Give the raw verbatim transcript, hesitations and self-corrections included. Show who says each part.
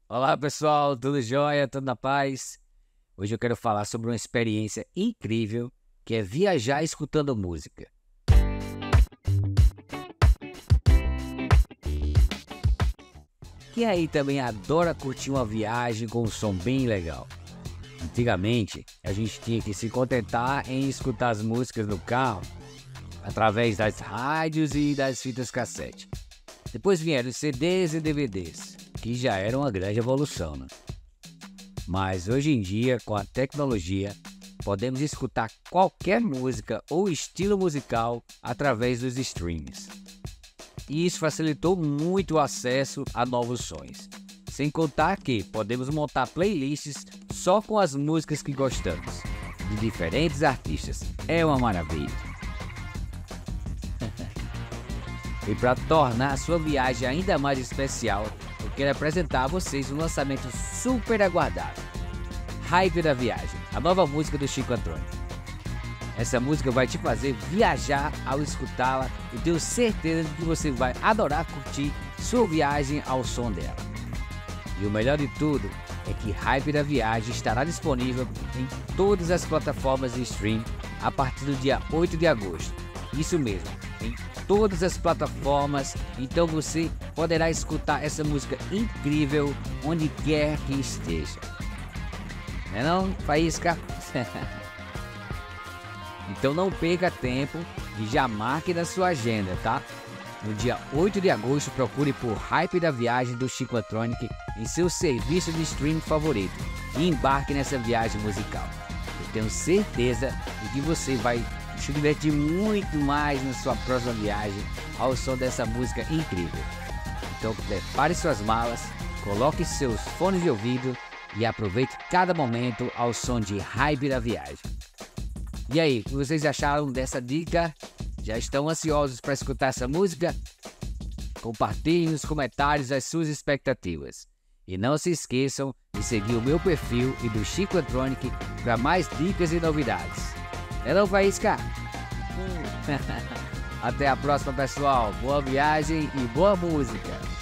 Speaker 1: Olá pessoal, tudo jóia, tudo na paz? Hoje eu quero falar sobre uma experiência incrível que é viajar escutando música. Quem aí também adora curtir uma viagem com um som bem legal? Antigamente, a gente tinha que se contentar em escutar as músicas no carro através das rádios e das fitas cassete. Depois vieram os C Ds e D V Ds, que já era uma grande evolução, né? Mas hoje em dia, com a tecnologia, podemos escutar qualquer música ou estilo musical através dos streams. E isso facilitou muito o acesso a novos sons. Sem contar que podemos montar playlists só com as músicas que gostamos, de diferentes artistas. É uma maravilha. E para tornar a sua viagem ainda mais especial, eu quero apresentar a vocês um lançamento super aguardado. Hype da Viagem, a nova música do Chico Antronic. Essa música vai te fazer viajar ao escutá-la e tenho certeza de que você vai adorar curtir sua viagem ao som dela. E o melhor de tudo é que Hype da Viagem estará disponível em todas as plataformas de stream a partir do dia oito de agosto. Isso mesmo, em todas as plataformas, então você poderá escutar essa música incrível onde quer que esteja. Não é não, Faísca? Então não perca tempo e já marque na sua agenda, tá? No dia oito de agosto, procure por Hype da Viagem do Chico Antronic em seu serviço de streaming favorito e embarque nessa viagem musical. Eu tenho certeza de que você vai se divertir muito mais na sua próxima viagem ao som dessa música incrível. Então prepare suas malas, coloque seus fones de ouvido e aproveite cada momento ao som de Hype da Viagem. E aí, o que vocês acharam dessa dica? Já estão ansiosos para escutar essa música? Compartilhe nos comentários as suas expectativas. E não se esqueçam de seguir o meu perfil e do Chico Antronic para mais dicas e novidades. É não, Faísca? Até a próxima, pessoal. Boa viagem e boa música.